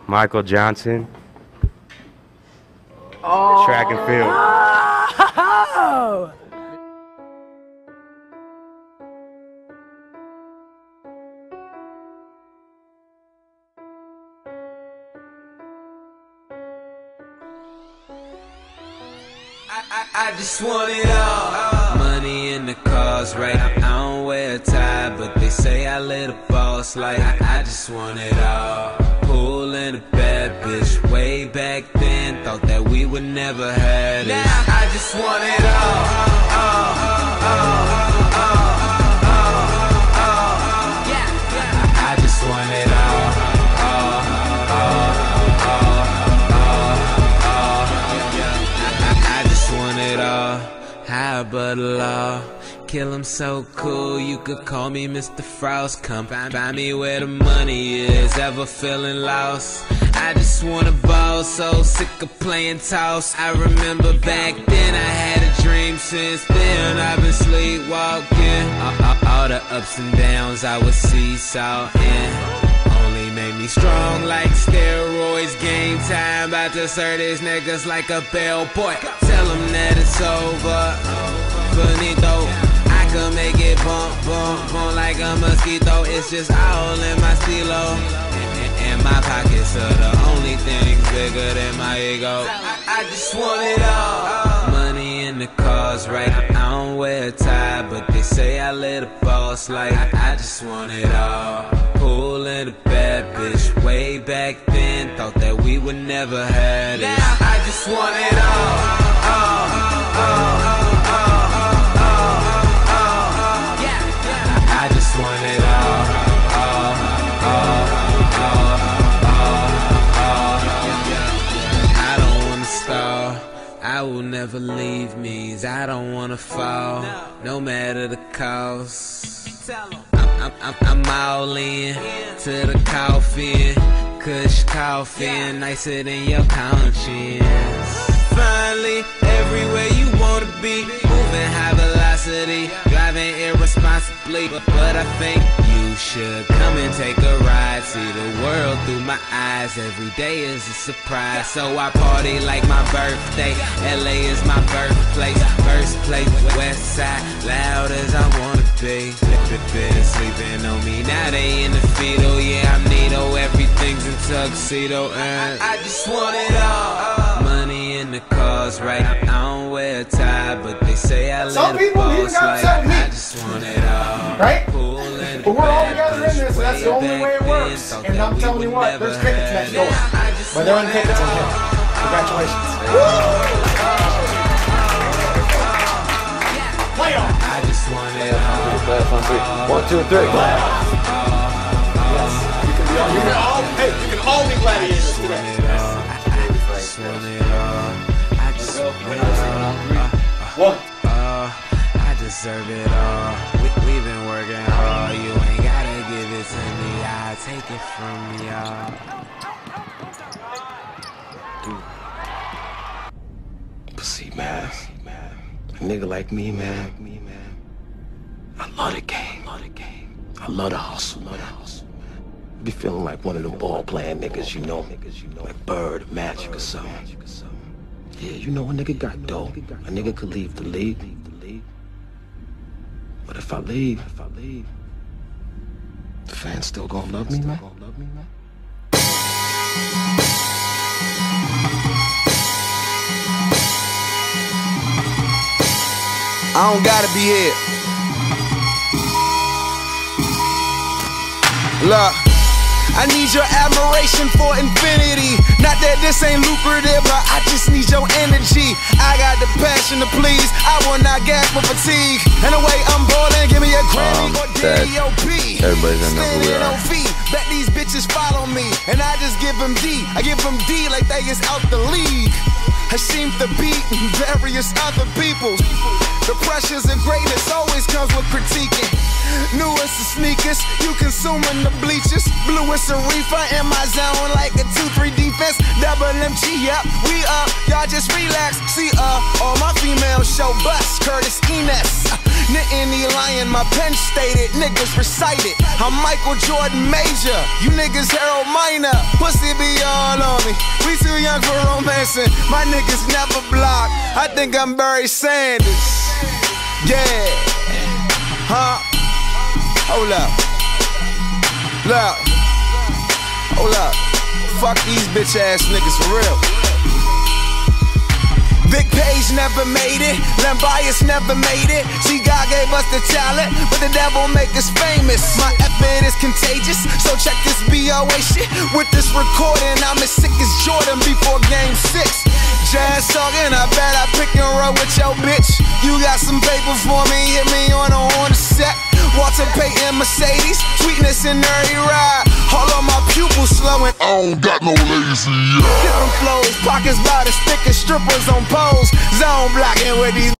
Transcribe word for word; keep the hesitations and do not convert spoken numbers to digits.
Michael Johnson. Oh. Track and field. Oh. I, I, I just want it all. Money in the cars, right? I don't wear a tie, but they say I live a boss like I, I just want it all. Pool and a bad bitch way back then. Thought that we would never have it. Now I just want it all. Oh, oh, oh, oh, oh, yeah, yeah. I, I just want it all. Oh, oh, oh, oh, oh. I, I just want it all. High but low. Kill him so cool, you could call me Mister Frost. Come find, find me where the money is, ever feeling lost. I just wanna ball, so sick of playing toss. I remember back then I had a dream, since then I've been sleepwalking. All, all, all the ups and downs I was seesawing only made me strong like steroids. Game time, about to serve these niggas like a bellboy. Tell them that it's over, finito. Can make it bump, bump, bump like a mosquito. It's just all in my stilo, and, and, and my pockets are the only things bigger than my ego. I, I just want it all. Money in the cars, right? I don't wear a tie, but they say I live a boss like I, I just want it all. Pool and a bad bitch way back then. Thought that we would never have it. Now I just want it all. Oh, oh, oh, oh. I just want it all. Oh, oh, oh, oh, oh. I don't wanna stall. I will never leave me. I don't wanna fall, no matter the cost. I'm, I'm, I'm all in to the coffin. Kush coffin, nicer than your conscience. Finally, everywhere you wanna be, moving high velocity, driving irresponsibly. But, but I think you should come and take a ride, see the world through my eyes. Every day is a surprise, so I party like my birthday. L A is my birthplace, first place, west side, loud as I wanna be. Been sleeping on me, now they in the fetal. Yeah, I'm Nito, everything's in tuxedo. And I, I just want it all. Money in the cars, right? I don't wear a tie, but they say I live Some people even got upset with me. I just want it all. Right? But we're all together in this, and that's the only way it works. And I'm telling you what, there's tickets next door. But there aren't tickets in here. Congratulations. Playoff. I just want it all. One, two, three. Yes. You can be all, you can all, hey, you can all be gladiators today. What? Uh, I deserve it all. We, we've been working hard. You ain't gotta give it to me. I take it from y'all. But see, man, a nigga like me, man, I love the game. I love the hustle, man. I be feeling like one of them ball playing niggas, you know, like Bird, Magic, or something. Yeah, you know, a nigga got dough. A nigga could leave the league. But if I leave, if I leave, the fans still gonna love me, man. I don't gotta be here. Look, I need your admiration for infinity. Not that this ain't lucrative, but I just need your energy. I got the passion to please, I will not gasp for fatigue. And the way I'm ballin', give me a Grammy um, or D O P. Everybody's gonna know who we are. Bet these bitches follow me, and I just give them D. I give them D like they is out the league. I seem to beat various other people. The pressures of greatness always comes with critiquing. Newest of sneakers, you consuming the bleachers. Bluest of reefer in my zone like a two three defense. Double M G, yep, we up, y'all just relax. See, uh, all my females show bust, Curtis Enes. Nittany Lion, my pen stated, niggas recited. I'm Michael Jordan Major, you niggas Harold Minor. Pussy be all on me, we too young for romancing. My niggas never block, I think I'm Barry Sanders. Yeah, huh? Hold up, look, hold up. Fuck these bitch ass niggas for real. Big Page never made it, Len Bias never made it. See, God gave us the talent, but the devil make us famous. My effort is contagious, so check this B O A shit. With this recording, I'm as sick as Jordan before game six. Jazz talking, I bet I pick and roll with your bitch. You got some paper for me, hit me on a on the set. Walter Payton Mercedes, sweetness in every ride. All of my pupils slowing, I don't got no lazy eye. Different flows, pockets by the stick and strippers on poles. Zone blocking with these